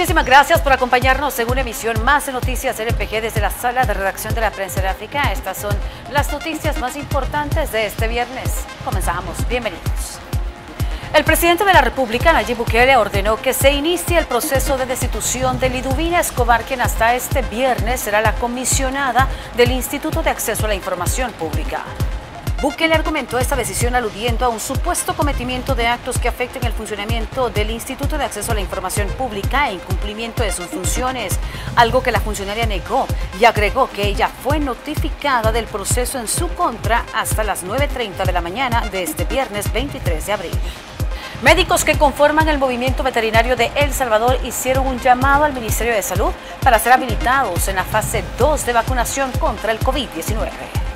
Muchísimas gracias por acompañarnos en una emisión más de Noticias LPG desde la sala de redacción de la Prensa Gráfica. Estas son las noticias más importantes de este viernes. Comenzamos. Bienvenidos. El presidente de la República, Nayib Bukele, ordenó que se inicie el proceso de destitución de Liduvina Escobar, quien hasta este viernes será la comisionada del Instituto de Acceso a la Información Pública. Bukele argumentó esta decisión aludiendo a un supuesto cometimiento de actos que afecten el funcionamiento del Instituto de Acceso a la Información Pública e incumplimiento de sus funciones, algo que la funcionaria negó, y agregó que ella fue notificada del proceso en su contra hasta las 9:30 de la mañana de este viernes 23 de abril. Médicos que conforman el movimiento veterinario de El Salvador hicieron un llamado al Ministerio de Salud para ser habilitados en la fase 2 de vacunación contra el COVID-19.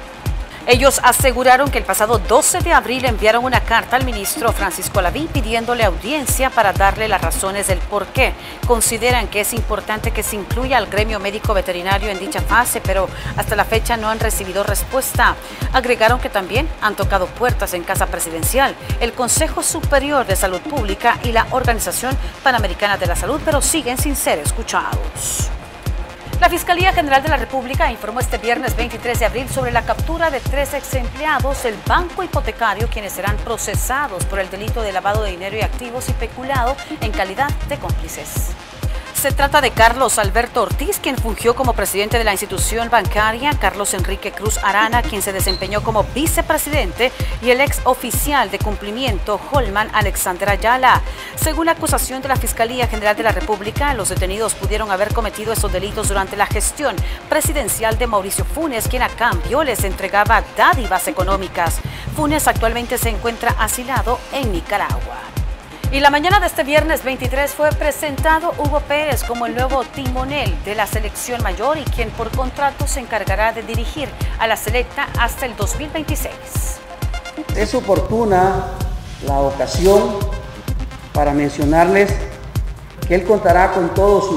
Ellos aseguraron que el pasado 12 de abril enviaron una carta al ministro Francisco Laví pidiéndole audiencia para darle las razones del por qué. Consideran que es importante que se incluya al gremio médico veterinario en dicha fase, pero hasta la fecha no han recibido respuesta. Agregaron que también han tocado puertas en Casa Presidencial, el Consejo Superior de Salud Pública y la Organización Panamericana de la Salud, pero siguen sin ser escuchados. La Fiscalía General de la República informó este viernes 23 de abril sobre la captura de 3 ex empleados del Banco Hipotecario, quienes serán procesados por el delito de lavado de dinero y activos y peculado en calidad de cómplices. Se trata de Carlos Alberto Ortiz, quien fungió como presidente de la institución bancaria, Carlos Enrique Cruz Arana, quien se desempeñó como vicepresidente, y el ex oficial de cumplimiento, Holman Alexander Ayala. Según la acusación de la Fiscalía General de la República, los detenidos pudieron haber cometido esos delitos durante la gestión presidencial de Mauricio Funes, quien a cambio les entregaba dádivas económicas. Funes actualmente se encuentra asilado en Nicaragua. Y la mañana de este viernes 23 fue presentado Hugo Pérez como el nuevo timonel de la selección mayor y quien por contrato se encargará de dirigir a la selecta hasta el 2026. Es oportuna la ocasión para mencionarles que él contará con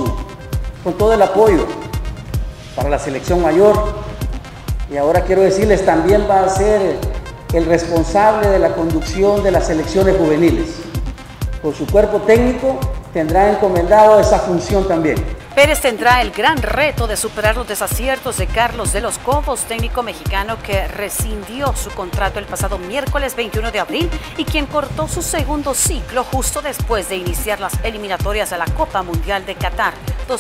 todo el apoyo para la selección mayor, y ahora quiero decirles, también va a ser el responsable de la conducción de las selecciones juveniles. Por su cuerpo técnico tendrá encomendado esa función también. Pérez tendrá el gran reto de superar los desaciertos de Carlos de los Cobos, técnico mexicano que rescindió su contrato el pasado miércoles 21 de abril y quien cortó su segundo ciclo justo después de iniciar las eliminatorias a la Copa Mundial de Qatar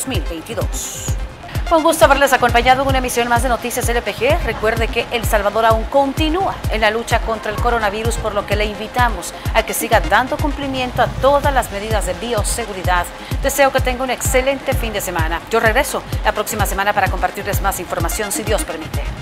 2022. Con gusto haberles acompañado en una emisión más de Noticias LPG. Recuerde que El Salvador aún continúa en la lucha contra el coronavirus, por lo que le invitamos a que siga dando cumplimiento a todas las medidas de bioseguridad. Deseo que tenga un excelente fin de semana. Yo regreso la próxima semana para compartirles más información, si Dios permite.